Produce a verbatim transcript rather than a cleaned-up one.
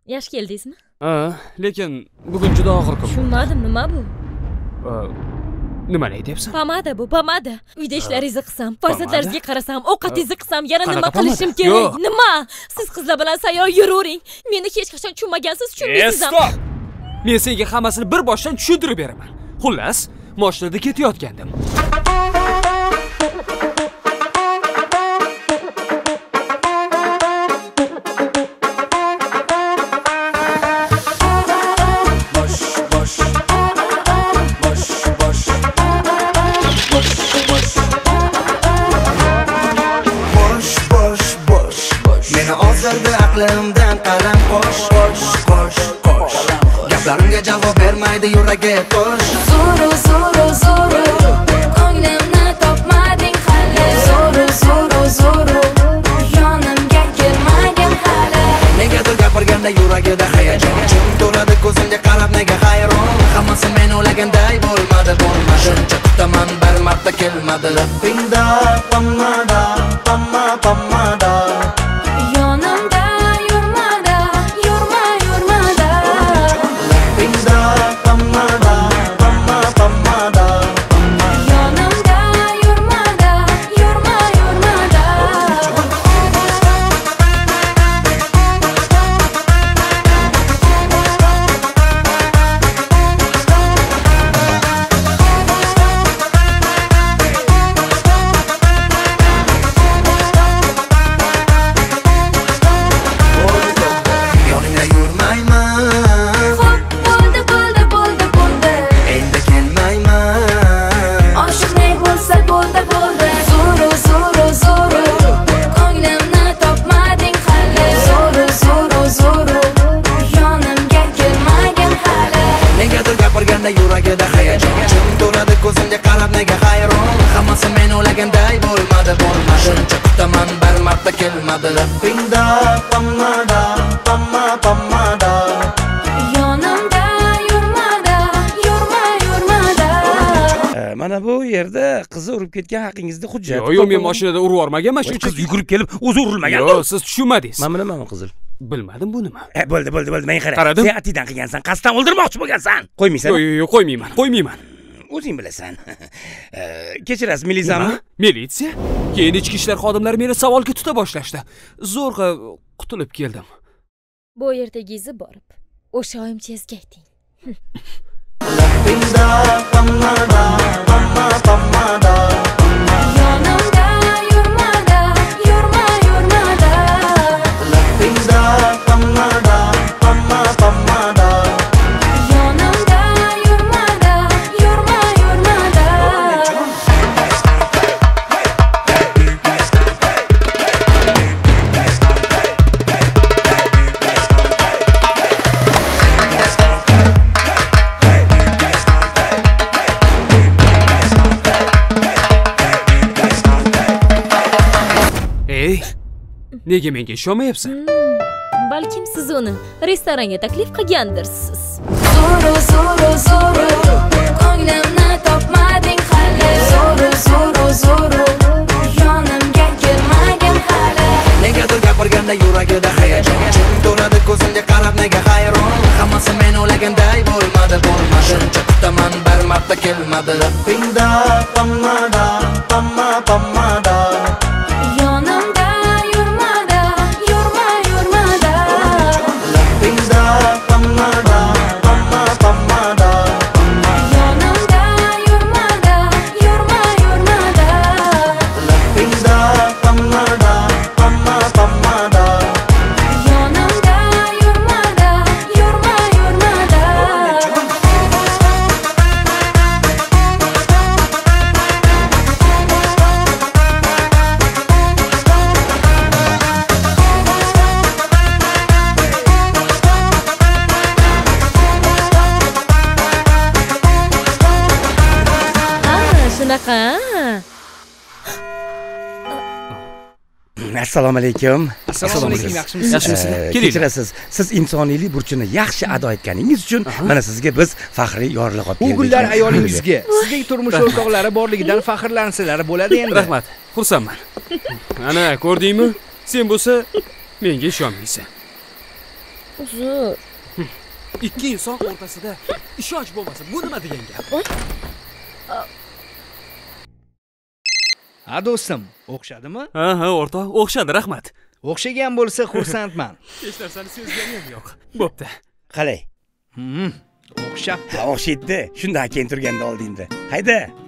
Yaxshi keldingizmi? Ha, lekin bugun juda og'ir kun. Tushunmadim, nima bu? Nima deyapsan? Pomada bu, pomada. Uyda ishlaringizni qilsam, farzandlaringizga qarasam, ovqatingizni qilsam, yana nima qilishim kerak? Nima? Siz qizlar bilan sayyor yuravering. Meni hech qachon tushunmagansiz, tushunmaysiz ham. Stop! Men senga hammasini bir boshdan tushuntirib beraman. Xullas, mashinada ketayotgandim. Aqlimdan qalam qo'sh, qo'sh, qo'sh, qo'sh. Gaplarimga javob bermaydi yuragi to'sh. Zo'ru, zo'ru, zo'ru. Ko'nglimni topmading hali. Zo'ru, zo'ru, zo'ru. Yonimga kelmagin hali. Negadir gapirganda yuragida hayajon. Chim to'ladi ko'zimga qarab nega hayron. Hammasi men o'ylaganday bo'lmadi, bo'lmadi. Shuncha kutaman bir marta kelmadi. Labbingda pomada, pomma, pomada. Yuragida hayajon. Chim to'ladi ko'zimga qarab nega hayron. Hammasi men o'ylaganday bo'lmadi, bo'lmadi. Shuncha kutaman bir marta kelmadi. Labbingda pomada, pomma, pomada. Yonimda yurmada, yurma, yurmada. Mana bu yerda qizni urib ketgan haqingizda hujjat. Yo'q, yo'q, men mashinada urib yormaganman, shu qiz yugurib kelib o'zi urilmagan. Yo'q, siz tushunmadingiz. Mana nima qizil? Bilmadim bu nima. E, bo'ldi, bo'ldi, bo'ldi. Men qara. Qaradim. Sen atidan qilgansan, qasddan o'ldirmoqchi bo'lgansan. Qo'ymaysan? Yo'q, yo'q, qo'ymayman, qo'ymayman. O'zing bilasan. Kechirasiz, militsiyami? Militsiya? Keyin ichki ishlar xodimlari meni savolga tuta boshlashdi. Zo'rg'a qutulib keldim. Bu yerdagizni borib, o'sha oyimchangizga ayting. Labbingda pomada, pomma, pomada. Yonimda yurmada, yurma, yurmada. Labbingda pomada, pomma, pomada. Yonimda yurmada, yurma, yurmada. Ey, nega menga ishonmayapsan? Balkim siz uni restoranga taklif qilgandirsiz. Zo'ru, zo'ru, zo'ru. Ko'nglimni topmading hali. Zo'ru, zo'ru, zo'ru. Yonimga kelmagin hali. Negadir gapirganda yuragida hayajon. Chim to'ladi ko'zimga qarab nega hayron. Hammasi men o'ylaganday bo'lmadi, bo'lmadi. Shuncha kutaman bir marta kelmadi. Labbingda pomada, pomma, pomada. Yonimda yurmada, yurma, yurmada. Labbingda pomada, pomma, pomada. Yonimda yurmada, yurma, yurmada. Labbingda pomada, pomma, pomada. Yonimda yurmada, yurma, yurmada. Shunaqa. Assalomu alaykum. Assalomu alaykum. Yaxshimisiz? Yaxshimisiz? Kechirasiz. Siz insoniylik burchini yaxshi ado etganingiz uchun mana sizga biz faxriy yorliq olib keldik. Bu gullar ayolingizga, sizning turmush o'rtoqlari borligidan faxrlansalar bo'ladi endi. Rahmat. Xursandman. Ana, ko'rdingmi? Sen bo'lsa menga ishonmaysan. Uzr. Ikki inson o'rtasida ishonch bo'lmasa, bu nima degan gap? Ha do'stim, o'xshadimi? Ha, ha, o'rtoq, o'xshadi, rahmat. O'xshagan bo'lsa xursandman. Hech narsani sezganim yo'q. Bo'pti. Qalay? Hmm, o'xshabdi. Ha, o'xshaydi. Shunda keyin turganda oldingda. Hayda.